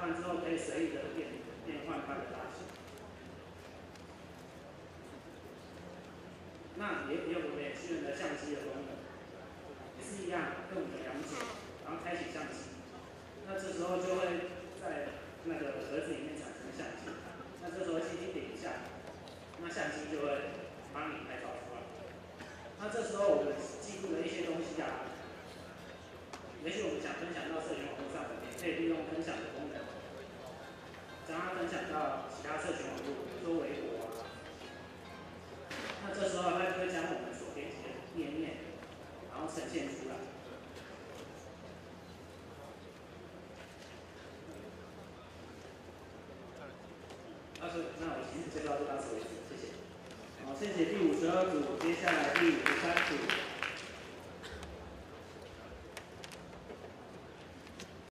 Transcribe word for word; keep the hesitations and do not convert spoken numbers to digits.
换之后可以随意的变变换它的大小。那也也有我们也支援的相机的功能，也是一样，用我们的两指，然后开启相机。那这时候就会在那个盒子里面产生相机。那这时候轻轻点一下，那相机就会帮你拍照出来。那这时候我们记录的一些东西啊，也许我们想分享到社群网络上的，也可以利用分享的功能，将它分享到其他社群网络，比如说微博啊。那这时候它就会将我们所编辑的页面，然后呈现出来。那是那我今天介绍就到此为止，谢谢。好，谢谢第五十二组，接下来第五十三组。